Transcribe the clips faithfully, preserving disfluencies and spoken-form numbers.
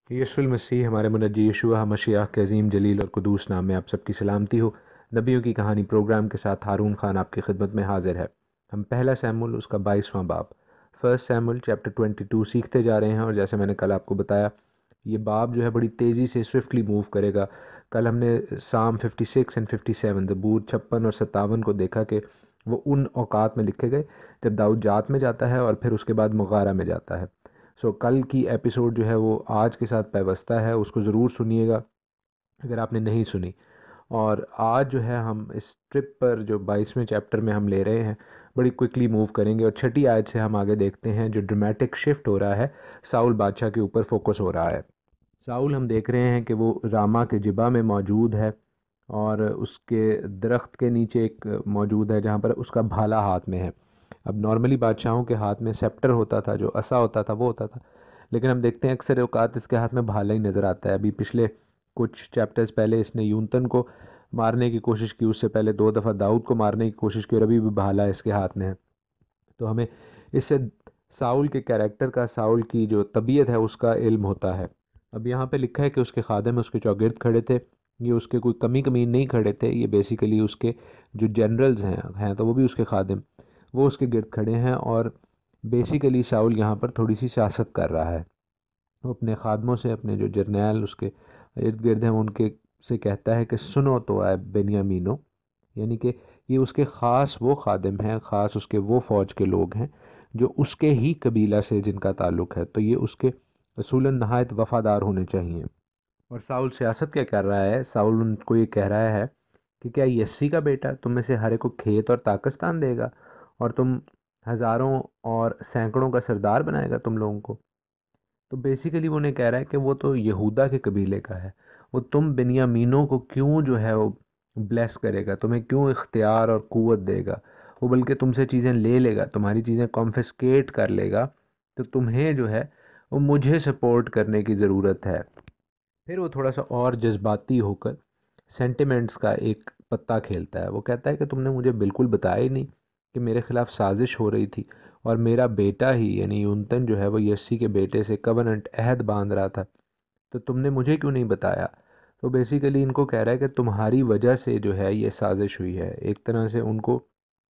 यीशु मसीह हमारे मुनज्जी यशुआ मसीह के अजीम जलील और कुदूस नाम में आप सबकी सलामती हो। नबियों की कहानी प्रोग्राम के साथ हारून खान आपकी खिदमत में हाजिर है। हम पहला सैमुल उसका बाईसवां बाब first Samuel chapter twenty two सीखते जा रहे हैं, और जैसे मैंने कल आपको बताया ये बाब जो है बड़ी तेज़ी से स्विफ्टली मूव करेगा। कल हमने Psalm fifty six and fifty seven ज़बूर छप्पन और सत्तावन को देखा कि वो उन औकात में लिखे गए जब दाऊद जात में जाता है और फिर उसके बाद मुगारा में जाता है। सो so, कल की एपिसोड जो है वो आज के साथ पैवस्ता है, उसको ज़रूर सुनिएगा अगर आपने नहीं सुनी। और आज जो है हम इस ट्रिप पर जो बाईसवें चैप्टर में हम ले रहे हैं बड़ी क्विकली मूव करेंगे, और छठी आयत से हम आगे देखते हैं जो ड्रामेटिक शिफ्ट हो रहा है, साउल बादशाह के ऊपर फोकस हो रहा है। साउल हम देख रहे हैं कि वो रामा के जिबा में मौजूद है, और उसके दरख्त के नीचे एक मौजूद है जहाँ पर उसका भाला हाथ में है। अब नॉर्मली बादशाहों के हाथ में सेप्टर होता था, जो असा होता था वो होता था, लेकिन हम देखते हैं अक्सर औकात इसके हाथ में भाला ही नज़र आता है। अभी पिछले कुछ चैप्टर्स पहले इसने यूनतन को मारने की कोशिश की, उससे पहले दो दफ़ा दाऊद को मारने की कोशिश की, और अभी भी भाला इसके हाथ में है। तो हमें इससे साउल के कैरेक्टर का, साउल की जो तबीयत है उसका इल्म होता है। अब यहाँ पे लिखा है कि उसके खादम उसके चौगिर्द खड़े थे। ये उसके कोई कमी कमी नहीं खड़े थे, ये बेसिकली उसके जो जनरल्स हैं हैं तो वो भी उसके खादिम, वो उसके गिर्द खड़े हैं। और बेसिकली साउल यहाँ पर थोड़ी सी सियासत कर रहा है। वो अपने खादमों से, अपने जो जर्नैल उसके इर्द गिर्द हैं उनके से कहता है कि सुनो तो आए बेनियामीनो, यानी कि ये उसके ख़ास वो खादिम हैं, ख़ास उसके वो फ़ौज के लोग हैं जो उसके ही कबीला से जिनका ताल्लुक़ है, तो ये उसके रसूलन नहायत वफ़ादार होने चाहिए। और साउल सियासत क्या कर रहा है, साउल उनको ये कह रहा है कि क्या यस्सी का बेटा तुम में से हर एक को खेत और ताकस्तान देगा, और तुम हज़ारों और सैकड़ों का सरदार बनाएगा तुम लोगों को। तो बेसिकली वो उन्हें कह रहा है कि वो तो यहूदा के कबीले का है, वो तुम बिन्यामीनों को क्यों जो है वो ब्लेस करेगा, तुम्हें क्यों इख्तियार और क़ुव्वत देगा। वो बल्कि तुमसे चीज़ें ले लेगा, तुम्हारी चीज़ें कॉन्फिस्केट कर लेगा। तो तुम्हें जो है वो मुझे सपोर्ट करने की ज़रूरत है। फिर वो थोड़ा सा और जज्बाती होकर सेंटिमेंट्स का एक पत्ता खेलता है। वो कहता है कि तुमने मुझे बिल्कुल बताया ही नहीं कि मेरे ख़िलाफ़ साजिश हो रही थी, और मेरा बेटा ही यानी यूनतन जो है वो यस्सी के बेटे से कवनेंट अहद बांध रहा था, तो तुमने मुझे क्यों नहीं बताया। तो बेसिकली इनको कह रहा है कि तुम्हारी वजह से जो है ये साजिश हुई है। एक तरह से उनको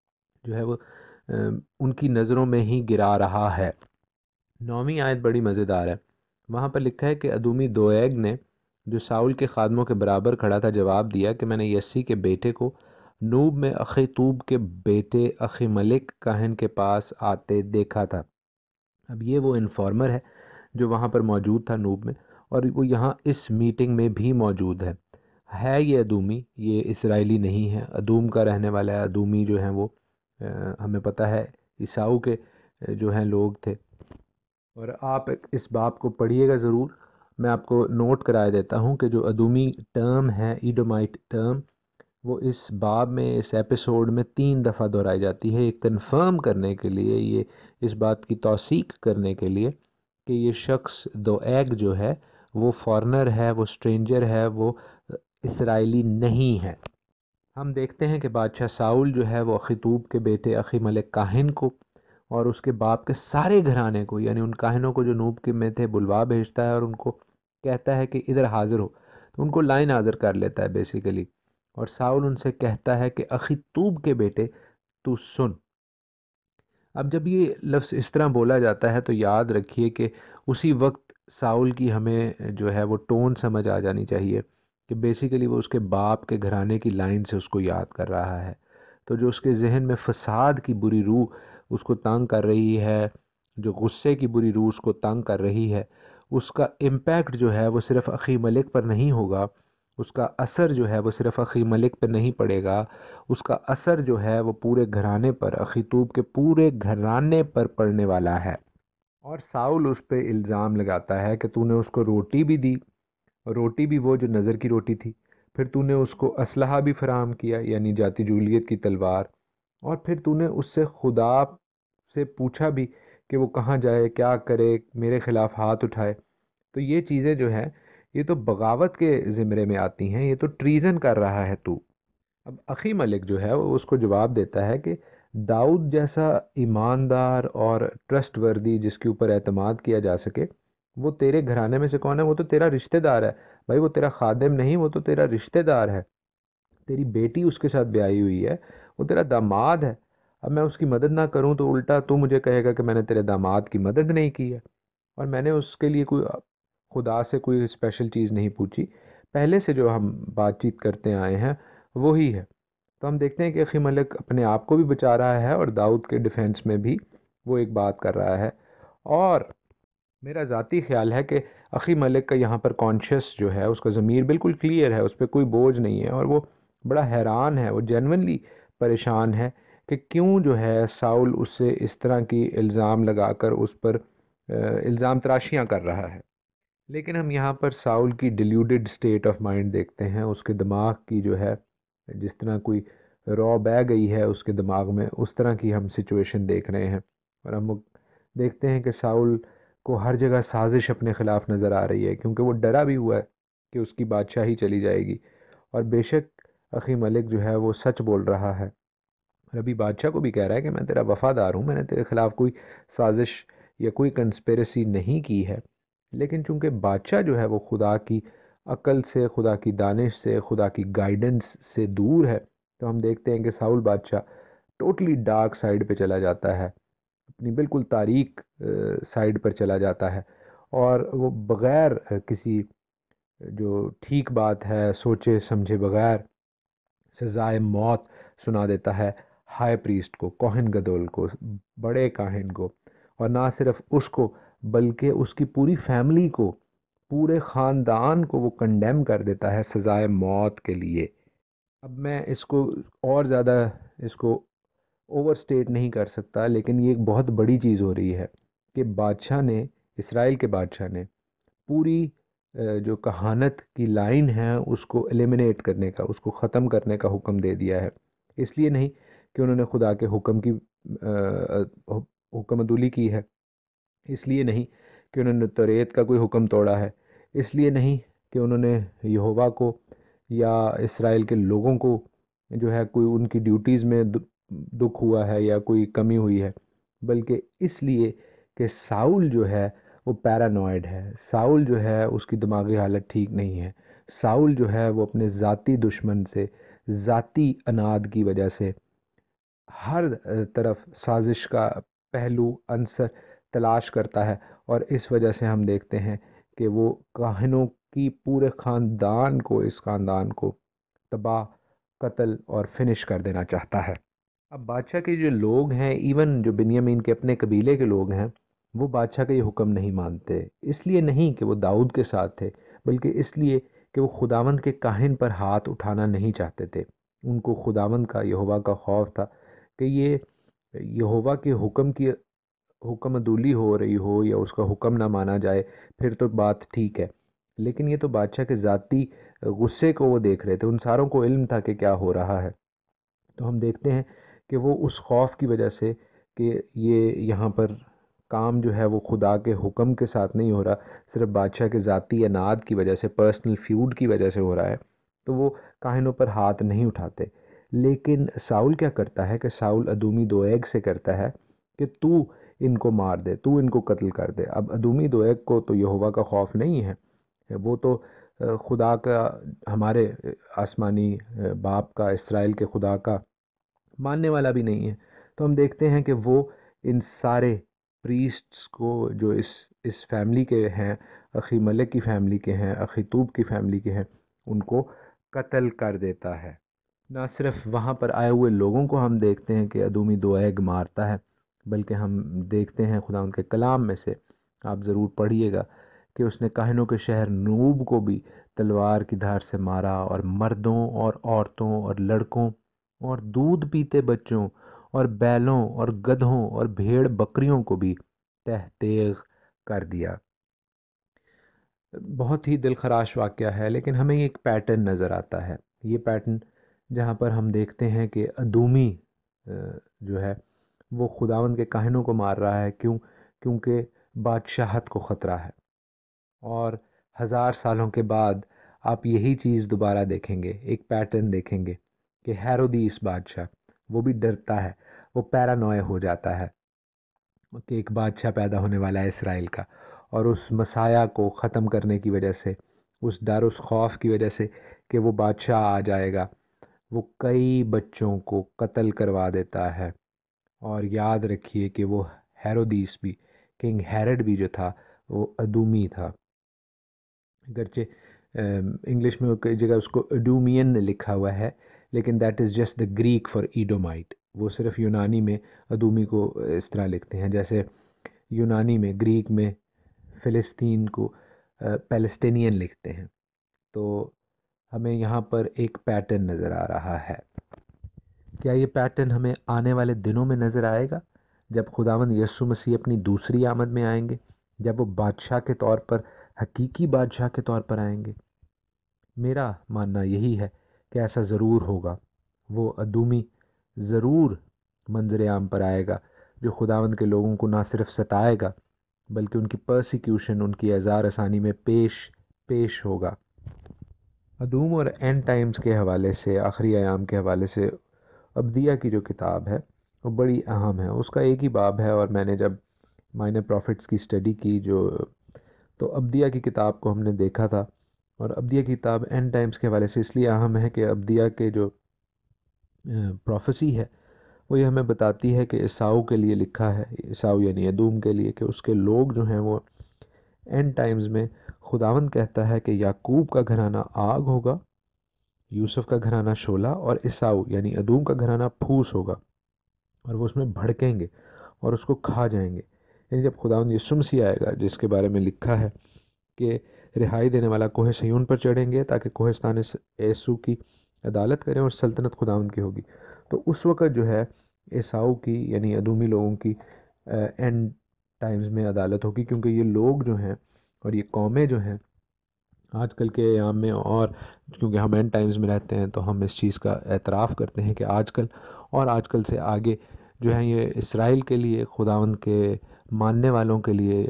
जो है वो अ, उनकी नज़रों में ही गिरा रहा है। नौवीं आयत बड़ी मज़ेदार है। वहाँ पर लिखा है कि अदूमी दोएग ने, जो साउल के खादमों के बराबर खड़ा था, जवाब दिया कि मैंने यस्सी के बेटे को नूब में अखीतूब के बेटे अखी मलिक काहिन के पास आते देखा था। अब ये वो इन्फॉर्मर है जो वहाँ पर मौजूद था नूब में, और वो यहाँ इस मीटिंग में भी मौजूद है। है ये अदूमी, ये इसराइली नहीं है, अदूम का रहने वाला है। अदूमी जो हैं वो अ, हमें पता है ईसाऊ के अ, जो हैं लोग थे। और आप इस बाब को पढ़िएगा ज़रूर। मैं आपको नोट कराया देता हूँ कि जो अदूमी टर्म है, ईडोमाइट टर्म, वो इस बाब में, इस एपिसोड में तीन दफ़ा दोहराई जाती है, ये कंफर्म करने के लिए, ये इस बात की तौसीक करने के लिए कि ये शख्स दो एग जो है वो फॉरेनर है, वो स्ट्रेंजर है, वो इसराइली नहीं है। हम देखते हैं कि बादशाह साउल जो है वो अखीतूब के बेटे अखी मलिक काहिन को और उसके बाप के सारे घराने को, यानी उन काहिनों को जो नूब के में थे, बुलवा भेजता है और उनको कहता है कि इधर हाजिर हो। तो उनको लाइन हाजिर कर लेता है बेसिकली। और साउल उनसे कहता है कि अखीतूब के बेटे तू सुन। अब जब ये लफ्ज़ इस तरह बोला जाता है तो याद रखिए कि उसी वक्त साउल की हमें जो है वो टोन समझ आ जानी चाहिए कि बेसिकली वो उसके बाप के घराने की लाइन से उसको याद कर रहा है। तो जो उसके जहन में फसाद की बुरी रूह उसको तंग कर रही है, जो गुस्से की बुरी रूह उसको तंग कर रही है, उसका इम्पैक्ट जो है वो सिर्फ़ अखी मलिक पर नहीं होगा, उसका असर जो है वो सिर्फ़ अखी मलिक पर नहीं पड़ेगा, उसका असर जो है वो पूरे घराने पर, अखीतूब के पूरे घराने पर पड़ने वाला है। और साउल उस पर इल्ज़ाम लगाता है कि तूने उसको रोटी भी दी, रोटी भी वो जो नज़र की रोटी थी, फिर तूने उसको असलहा भी फराहम किया, यानी जाती जूलियत की तलवार, और फिर तूने उससे खुदा से पूछा भी कि वो कहाँ जाए, क्या करे, मेरे ख़िलाफ़ हाथ उठाए। तो ये चीज़ें जो हैं ये तो बगावत के ज़िम्रे में आती हैं, ये तो ट्रीज़न कर रहा है तू। अब अखी मलिक जो है वो उसको जवाब देता है कि दाऊद जैसा ईमानदार और ट्रस्टवर्दी, जिसके ऊपर एतमाद किया जा सके, وہ تیرے گھرانے میں سے کون ہے؟ وہ تو تیرا رشتہ دار ہے بھائی، وہ تیرا خادم نہیں، وہ تو تیرا رشتہ دار ہے، تیری بیٹی اس کے ساتھ بیاہی ہوئی ہے، وہ تیرا داماد ہے۔ اب میں اس کی مدد نہ کروں تو الٹا تو مجھے کہے گا کہ میں نے تیرے داماد کی مدد نہیں کی ہے، اور میں نے اس کے لیے کوئی خدا سے کوئی اسپیشل چیز نہیں پوچھی، پہلے سے جو ہم بات چیت کرتے آئے ہیں وہی ہے۔ تو ہم دیکھتے ہیں کہ اخی ملک اپنے آپ کو بھی بچا رہا ہے اور داؤد کے ڈیفینس میں بھی وہ ایک بات کر رہا ہے، اور میرا ذاتی خیال ہے کہ اخی ملک کا یہاں پر کانشیس جو ہے، اس کا ضمیر بالکل کلیئر ہے، اس پہ کوئی بوجھ نہیں ہے، اور وہ بڑا حیران ہے، وہ جینونلی پریشان ہے کہ کیوں جو ہے ساؤل اس سے اس طرح کی الزام لگا کر اس پر الزام تراشیاں کر رہا ہے۔ لیکن ہم یہاں پر ساؤل کی ڈیلیوڈڈ سٹیٹ آف مائنڈ دیکھتے ہیں، اس کے دماغ کی جو ہے جس طرح کوئی رو بہہ گئی ہے اس کے دماغ میں، اس طرح کی ہم سچویشن دیکھ رہے ہیں، اور ہم دیکھتے ہیں کہ ساؤل کو ہر جگہ سازش اپنے خلاف نظر آ رہی ہے، کیونکہ وہ ڈرا بھی ہوا ہے کہ اس کی بادشاہی چلی جائے گی، اور بے شک اخی ملک جو ہے وہ سچ بول رہا ہے، اور ابھی بادشاہ کو بھی کہہ رہا ہے کہ میں تیرا وفادار ہوں، میں نے تیرے خلاف کوئی سازش یا کوئی کنسپیرسی نہیں کی ہے۔ لیکن چونکہ بادشاہ جو ہے وہ خدا کی عقل سے، خدا کی دانش سے، خدا کی گائیڈنس سے دور ہے، تو ہم دیکھتے ہیں کہ ساؤل بادشاہ ٹوٹلی ڈارک سائیڈ پہ چلا جاتا ہے، اپنی بالکل تاریک سائیڈ پر چلا جاتا ہے، اور وہ بغیر کسی جو ٹھیک بات ہے سوچے سمجھے بغیر سزائے موت سنا دیتا ہے ہائی پریسٹ کو، کوہن گدول کو، بڑے کاہن کو، اور نہ صرف اس کو بلکہ اس کی پوری فیملی کو، پورے خاندان کو وہ کنڈیم کر دیتا ہے سزائے موت کے لیے۔ اب میں اس کو اور زیادہ اس کو اوور سٹیٹ نہیں کر سکتا، لیکن یہ ایک بہت بڑی چیز ہو رہی ہے کہ بادشاہ نے، اسرائیل کے بادشاہ نے پوری جو کہانت کی لائن ہے اس کو ایلیمنیٹ کرنے کا، اس کو ختم کرنے کا حکم دے دیا ہے، اس لیے نہیں کہ انہوں نے خدا کے حکم کی حکم عدولی کی ہے، اس لیے نہیں کہ انہوں نے توریت کا کوئی حکم توڑا ہے، اس لیے نہیں کہ انہوں نے یہوہ کو یا اسرائیل کے لوگوں کو جو ہے کوئی ان کی ڈیوٹیز میں دکھ ہوا ہے یا کوئی کمی ہوئی ہے، بلکہ اس لیے کہ ساؤل جو ہے وہ پیرانوائڈ ہے، ساؤل جو ہے اس کی دماغی حالت ٹھیک نہیں ہے، ساؤل جو ہے وہ اپنے ذاتی دشمن سے، ذاتی اناد کی وجہ سے ہر طرف سازش کا پہلو عنصر تلاش کرتا ہے، اور اس وجہ سے ہم دیکھتے ہیں کہ وہ کاہنوں کی پورے خاندان کو، اس خاندان کو تباہ، قتل اور فنش کر دینا چاہتا ہے۔ اب بادشاہ کے جو لوگ ہیں، ایون جو بنیامین کے اپنے قبیلے کے لوگ ہیں، وہ بادشاہ کا یہ حکم نہیں مانتے، اس لیے نہیں کہ وہ داؤد کے ساتھ تھے، بلکہ اس لیے کہ وہ خداوند کے کاہن پر ہاتھ اٹھانا نہیں چاہتے تھے۔ ان کو خداوند کا، یہوہ کا خوف تھا کہ یہ یہوہ کے حکم کی حکم عدولی ہو رہی ہو یا اس کا حکم نہ مانا جائے، پھر تو بات ٹھیک ہے، لیکن یہ تو بادشاہ کے ذاتی غصے کو وہ دیکھ رہے تھے، ان ساروں کو علم تھا کہ کیا ہو رہا ہے۔ تو ہم دیکھتے ہیں کہ وہ اس خوف کی وجہ سے کہ یہ یہاں پر کام جو ہے وہ خدا کے حکم کے ساتھ نہیں ہو رہا، صرف بادشاہ کے ذاتی اناد کی وجہ سے، پرسنل فیوڈ کی وجہ سے ہو رہا ہے، تو وہ کاہنوں پر ہاتھ نہیں اٹھاتے۔ لیکن ساؤل کیا کرتا ہے کہ ساؤل ادومی دویگ سے کرتا ہے کہ تو ان کو مار دے، تو ان کو قتل کر دے۔ اب ادومی دویگ کو تو یہوہ کا خوف نہیں ہے، وہ تو خدا کا، ہمارے آسمانی باپ کا، اسرائیل کے خدا کا ماننے والا بھی نہیں ہے۔ تو ہم دیکھتے ہیں کہ وہ ان سارے پریسٹس کو جو اس اس فیملی کے ہیں، اخی ملک کی فیملی کے ہیں، اخی توب کی فیملی کے ہیں، ان کو قتل کر دیتا ہے۔ نہ صرف وہاں پر آئے ہوئے لوگوں کو ہم دیکھتے ہیں کہ ادومی دویگ مارتا ہے، بلکہ ہم دیکھتے ہیں خدا ان کے کلام میں سے، آپ ضرور پڑھیے گا، کہ اس نے کاہنوں کے شہر نوب کو بھی تلوار کی دھار سے مارا، اور مردوں اور عورتوں اور لڑکوں اور دودھ پیتے بچوں اور بیلوں اور گدھوں اور بھیڑ بکریوں کو بھی تہ تیغ کر دیا۔ بہت ہی دل خراش واقعہ ہے، لیکن ہمیں ایک پیٹرن نظر آتا ہے، یہ پیٹرن جہاں پر ہم دیکھتے ہیں کہ ادومی جو ہے وہ خداوند کے کاہنوں کو مار رہا ہے، کیوں؟ کیونکہ بادشاہت کو خطرہ ہے، اور ہزار سالوں کے بعد آپ یہی چیز دوبارہ دیکھیں گے، ایک پیٹرن دیکھیں گے کہ ہیرودیس بادشاہ وہ بھی ڈرتا ہے، وہ پیرانوئے ہو جاتا ہے کہ ایک بادشاہ پیدا ہونے والا ہے اسرائیل کا، اور اس مسایہ کو ختم کرنے کی وجہ سے، اس ڈر اس خوف کی وجہ سے کہ وہ بادشاہ آ جائے گا، وہ کئی بچوں کو قتل کروا دیتا ہے۔ اور یاد رکھیے کہ وہ ہیرودیس بھی، کنگ ہیرڈ بھی جو تھا وہ ادومی تھا، اگرچہ انگلش میں کئی جگہ اس کو اڈومین لکھا ہوا ہے، لیکن that is just the Greek for Edomite. وہ صرف یونانی میں ادومی کو اس طرح لکھتے ہیں، جیسے یونانی میں، گریک میں فلسطین کو پیلسٹینین لکھتے ہیں۔ تو ہمیں یہاں پر ایک پیٹرن نظر آ رہا ہے۔ کیا یہ پیٹرن ہمیں آنے والے دنوں میں نظر آئے گا، جب خداوند یسوع مسیح اپنی دوسری آمد میں آئیں گے، جب وہ بادشاہ کے طور پر، حقیقی بادشاہ کے طور پر آئیں گے؟ میرا ماننا یہی ہے کہ ایسا ضرور ہوگا۔ وہ ادومی ضرور منظر عام پر آئے گا، جو خداوند کے لوگوں کو نہ صرف ستائے گا بلکہ ان کی پرسیکیوشن، ان کی اعزار رسانی میں پیش پیش ہوگا۔ ادوم اور اینڈ ٹائمز کے حوالے سے، آخری ایام کے حوالے سے، ابدیہ کی جو کتاب ہے وہ بڑی اہم ہے۔ اس کا ایک ہی باب ہے، اور میں نے جب مائنر پروفٹس کی اسٹڈی کی جو تو ابدیہ کی کتاب کو ہم نے دیکھا تھا، اور ابدیہ کی کتاب اینڈ ٹائمز کے حوالے سے اس لیے اہم ہے کہ ابدیہ کے جو پروفیسی ہے وہ یہ ہمیں بتاتی ہے کہ عیساؤ کے لیے لکھا ہے، عیساؤ یعنی ادوم کے لیے، کہ اس کے لوگ جو ہیں وہ اینڈ ٹائمز میں، خداوند کہتا ہے کہ یعقوب کا گھرانہ آگ ہوگا، یوسف کا گھرانہ شعلہ، اور عیساؤ یعنی ادوم کا گھرانہ پھوس ہوگا، اور وہ اس میں بھڑکیں گے اور اس کو کھا جائیں گے۔ یعنی جب خداوند یسوع مسیح آئے گا، جس کے بارے میں لکھا ہے کہ رہائی دینے والا کوہ سیون پر چڑھیں گے تاکہ کوہستان یسوع کی عدالت کریں اور سلطنت خداوند کی ہوگی، تو اس وقت جو ہے عیساؤ کی یعنی ادومی لوگوں کی اینڈ ٹائمز میں عدالت ہوگی، کیونکہ یہ لوگ جو ہیں اور یہ قومیں جو ہیں آج کل کے ایام میں، اور کیونکہ ہم اینڈ ٹائمز میں رہتے ہیں تو ہم اس چیز کا اعتراف کرتے ہیں کہ آج کل اور آج کل سے آگے جو ہیں یہ اسرائیل کے لیے، خداوند کے ماننے والوں کے لیے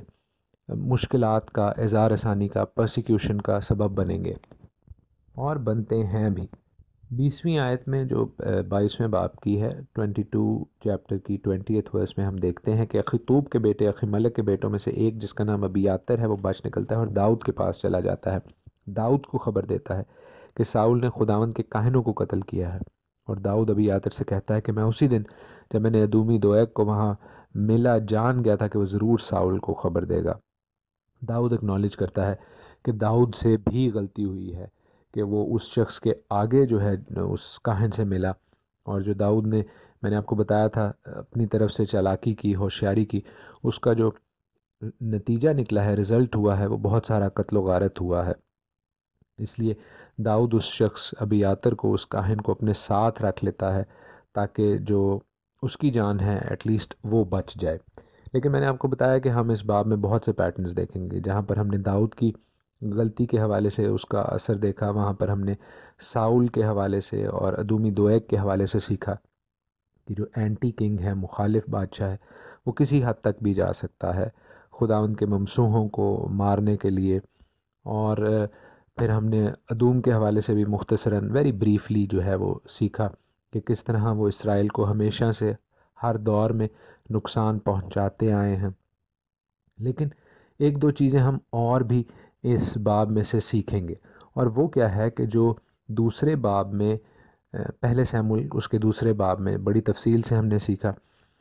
مشکلات کا، اعزار رسانی کا، پرسیکیوشن کا سبب بنیں گے، اور بنتے ہیں بھی۔ بیسویں آیت میں جو بائیسویں باب کی ہے، ٹوینٹی ٹو چیپٹر کی ٹوینٹی ایتھ ورس میں ہم دیکھتے ہیں کہ اخیطوب کے بیٹے، اخی ملک کے بیٹوں میں سے ایک جس کا نام ابیاتر ہے، وہ بچ نکلتا ہے اور داؤد کے پاس چلا جاتا ہے، داؤد کو خبر دیتا ہے کہ ساؤل نے خداوند کے کاہنوں کو قتل کیا ہے، اور داؤد ابیاتر سے کہتا ہے کہ میں اسی دن جب میں نے ادومی دویگ کو وہاں ملا جان گیا تھا کہ وہ ضرور ساؤل کو خبر دے گا۔ داؤد اکنالج کرتا ہے کہ داؤد سے بھی غلطی ہوئی ہے کہ وہ اس شخص کے آگے جو ہے اس کاہن سے ملا، اور جو داؤد نے، میں نے آپ کو بتایا تھا، اپنی طرف سے چالاکی کی، ہوشیاری کی، اس کا جو نتیجہ نکلا ہے، رزلٹ ہوا ہے، وہ بہت سارا قتل و غارت ہوا ہے۔ اس لیے داؤد اس شخص ابیاتر کو، اس کاہن کو اپنے ساتھ رکھ لیتا ہے تاکہ جو اس کی جان ہے ایٹ لیسٹ وہ بچ جائے۔ لیکن میں نے آپ کو بتایا کہ ہم اس باب میں بہت سے پیٹرنز دیکھیں گے، جہاں پر ہم نے داؤد کی غلطی کے حوالے سے اس کا اثر دیکھا، وہاں پر ہم نے ساؤل کے حوالے سے اور ادومی دویگ کے حوالے سے سیکھا کہ جو اینٹی کنگ ہے، مخالف بادشاہ ہے، وہ کسی حد تک بھی جا سکتا ہے خداوند کے ممسوحوں کو مارنے کے لیے۔ اور پھر ہم نے ادوم کے حوالے سے بھی مختصراً، ویری بریفلی جو ہے وہ سیکھا کہ کس طرح وہ اسرائیل کو ہمیشہ سے ہر دور میں نقصان پہنچاتے آئے ہیں۔ لیکن ایک دو چیزیں ہم اور بھی اس باب میں سے سیکھیں گے، اور وہ کیا ہے کہ جو دوسرے باب میں، پہلے سیموئیل اس کے دوسرے باب میں بڑی تفصیل سے ہم نے سیکھا،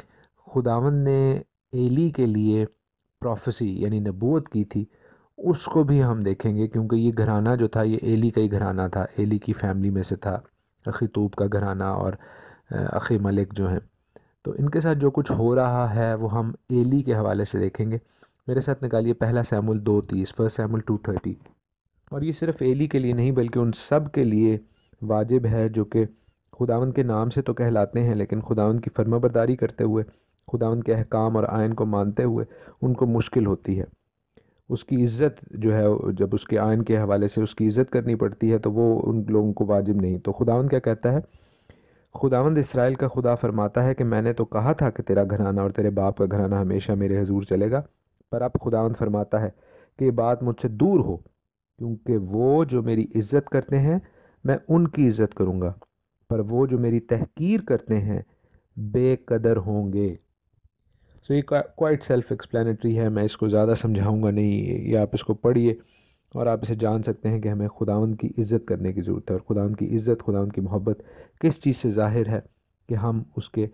خداوند نے ایلی کے لیے پروفیسی یعنی نبوت کی تھی، اس کو بھی ہم دیکھیں گے، کیونکہ یہ گھرانہ جو تھا یہ ایلی کا ہی گھرانہ تھا، ایلی کی فیملی میں سے تھا، اخیطوب کا گھرانہ اور اخی ملک جو ہیں، تو ان کے ساتھ جو کچھ ہو رہا ہے وہ ہم ایلی کے حوالے سے دیکھیں گے۔ میرے ساتھ نکالیے پہلا سیموئیل دو تیس، فرسٹ سیموئیل ٹو تھرٹی، اور یہ صرف ایلی کے لیے نہیں بلکہ ان سب کے لیے واجب ہے جو کہ خداوند کے نام سے تو کہلاتے ہیں، لیکن خداوند کی فرما برداری کرتے ہوئے، خداوند کے احکام اور آئین کو مانتے ہوئے ان کو مشکل ہوتی ہے۔ اس کی عزت جو ہے، جب اس کے آئین کے حوالے سے اس کی عزت کرنی پڑتی ہے تو وہ ان لوگوں کو واجب نہیں۔ تو خداوند کیا کہتا ہے؟ خداوند اسرائیل کا خدا فرماتا ہے کہ میں نے تو کہا تھا کہ تیرا گھرانہ اور تیرے باپ کا گھرانہ ہمیشہ میرے حضور چلے گا، پر اب خداوند فرماتا ہے کہ یہ بات مجھ سے دور ہو، کیونکہ وہ جو میری عزت کرتے ہیں میں ان کی عزت کروں گا، پر وہ جو میری تحقیر کرتے ہیں بے قدر ہوں گے۔ سو یہ کوائٹ سیلف ایکسپلینٹری ہے، میں اس کو زیادہ سمجھاؤں گا نہیں، یہ آپ اس کو پڑھیے اور آپ اسے جان سکتے ہیں کہ ہمیں خداوند کی عزت کرنے کی ضرورت ہے، اور خداوند کی عزت، خداوند کی محبت کس چیز سے ظاہر ہے کہ ہم اس کے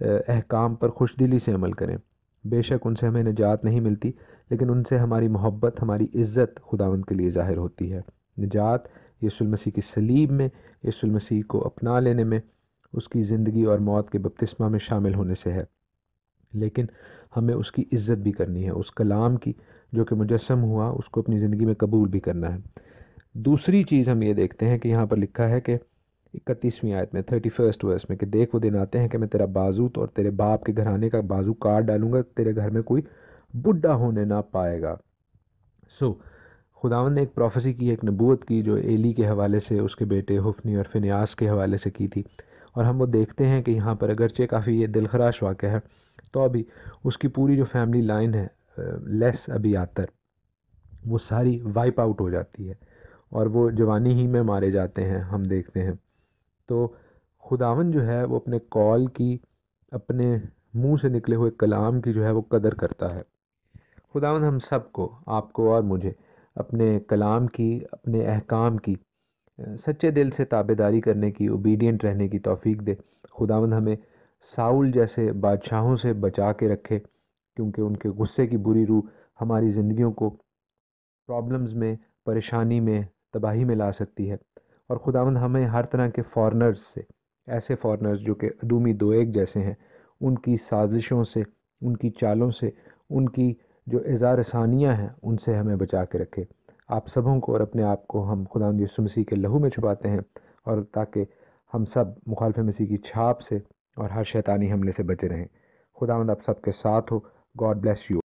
احکام پر خوش دلی سے عمل کریں۔ بے شک ان سے ہمیں نجات نہیں ملتی، لیکن ان سے ہماری محبت، ہماری عزت خداوند کے لیے ظاہر ہوتی ہے۔ نجات یسوع المسیح کی صلیب میں، یسوع المسیح کو اپنا لینے میں، اس کی زندگی اور موت کے بپتسمہ میں شامل ہونے سے ہے، لیکن ہمیں اس کی عزت بھی کرنی ہے، اس کلام کی جو کہ مجسم ہوا، اس کو اپنی زندگی میں قبول بھی کرنا ہے۔ دوسری چیز ہم یہ دیکھتے ہیں کہ یہاں پر لکھا ہے کہ اکتیسویں آیت میں، تھرٹی فرسٹ ورس میں، کہ دیکھ وہ دن آتے ہیں کہ میں تیرا بازو اور تیرے باپ کے گھرانے کا بازو کاٹ ڈالوں گا، تیرے گھر میں کوئی بڈھا ہونے نہ پائے گا۔ سو so, خداوند نے ایک پروفیسی کی، ایک نبوت کی، جو ایلی کے حوالے سے، اس کے بیٹے حفنی اور فنیاس کے حوالے سے کی تھی، اور ہم وہ دیکھتے ہیں کہ یہاں پر اگرچہ کافی یہ دلخراش واقعہ ہے، تو ابھی اس کی پوری جو فیملی لائن ہے، لیس ابھی آتر، وہ ساری وائپ آؤٹ ہو جاتی ہے، اور وہ جوانی ہی میں مارے جاتے ہیں، ہم دیکھتے ہیں۔ تو خداون جو ہے وہ اپنے کال کی، اپنے منہ سے نکلے ہوئے کلام کی جو ہے وہ قدر کرتا ہے۔ خداون ہم سب کو، آپ کو اور مجھے، اپنے کلام کی، اپنے احکام کی سچے دل سے تابع داری کرنے کی، اوبیڈینٹ رہنے کی توفیق دے۔ خداون ہمیں ساؤل جیسے بادشاہوں سے بچا کے رکھے، کیونکہ ان کے غصے کی بری روح ہماری زندگیوں کو پرابلمز میں، پریشانی میں، تباہی میں لا سکتی ہے۔ اور خداوند ہمیں ہر طرح کے فارنرز سے، ایسے فارنرز جو کہ ادومی دو ایک جیسے ہیں، ان کی سازشوں سے، ان کی چالوں سے، ان کی جو اظہار ثانیہ ہیں، ان سے ہمیں بچا کے رکھے۔ آپ سبوں کو اور اپنے آپ کو ہم خداوند یسوع مسیح کے لہو میں چھپاتے ہیں، اور تاکہ ہم سب مخالف مسیح کی چھاپ سے اور ہر شیطانی حملے سے بچے رہیں۔ خداوند آپ سب کے ساتھ ہو۔ God bless you.